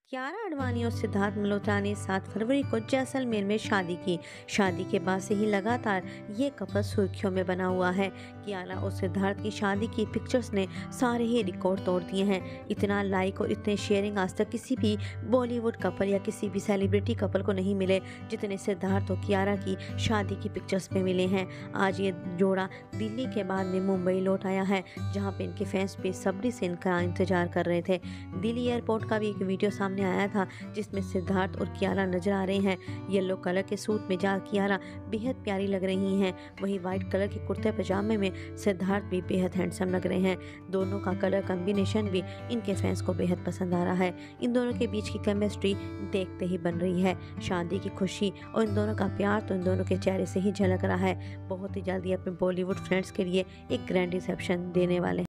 कियारा आडवाणी और सिद्धार्थ मल्होत्रा ने 7 फरवरी को जैसलमेर में शादी की। शादी के बाद से ही लगातार ये कपल सुर्खियों में बना हुआ है। कियारा और सिद्धार्थ की शादी की पिक्चर्स ने सारे ही रिकॉर्ड तोड़ दिए हैं। इतना लाइक और इतने शेयरिंग आज तक किसी भी बॉलीवुड कपल या किसी भी सेलिब्रिटी कपल को नहीं मिले जितने सिद्धार्थ और कियारा की शादी की पिक्चर्स में मिले हैं। आज ये जोड़ा दिल्ली के बाद में मुंबई लौट आया है, जहाँ पे इनके फैंस बेसब्री से इनका इंतजार कर रहे थे। दिल्ली एयरपोर्ट का भी एक वीडियो सामने आया था जिसमें सिद्धार्थ और कियारा नजर आ रहे हैं। येलो कलर के सूट में जा कियारा बेहद प्यारी लग रही हैं, वहीं व्हाइट कलर के कुर्ते पजामे में सिद्धार्थ भी बेहद हैंडसम लग रहे हैं। दोनों का कलर कॉम्बिनेशन भी इनके फैंस को बेहद पसंद आ रहा है। इन दोनों के बीच की केमिस्ट्री देखते ही बन रही है। शादी की खुशी और इन दोनों का प्यार तो इन दोनों के चेहरे से ही झलक रहा है। बहुत ही जल्दी अपने बॉलीवुड फ्रेंड्स के लिए एक ग्रैंड रिसेप्शन देने वाले हैं।